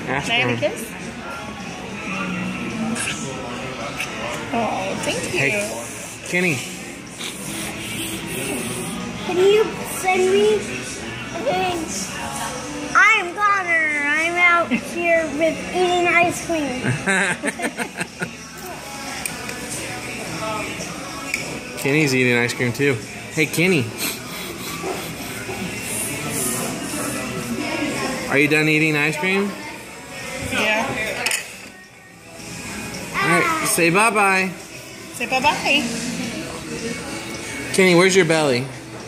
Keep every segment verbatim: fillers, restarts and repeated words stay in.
Ask Can I have her. a kiss? Oh, thank you. Hey, Kenny. Can you send me things? I'm Connor. I'm out here with eating ice cream. Kenny's eating ice cream too. Hey, Kenny. Are you done eating ice cream? Yeah. Alright, say bye-bye. Say bye-bye. Kenny, where's your belly?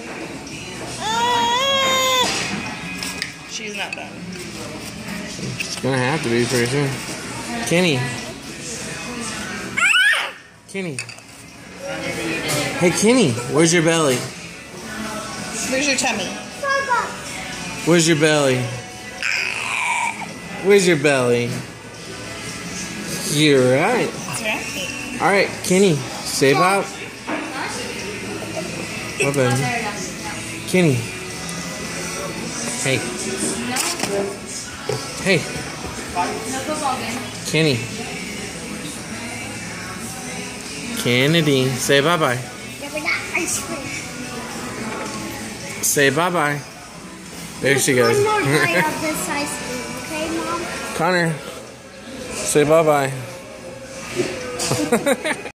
She's not done. It's gonna have to be pretty soon. Kenny. Kenny. Hey, Kenny, where's your belly? Where's your tummy? Where's your belly? Where's your belly? You're right. That's right. Alright, Kenny, say bye. What baby? Kenny. Hey. Hey. Kenny. Kennedy, say bye-bye. Yeah, we got ice cream. Say bye-bye. There she goes. One more bite of this ice cream, okay, Mom? Connor, say bye-bye.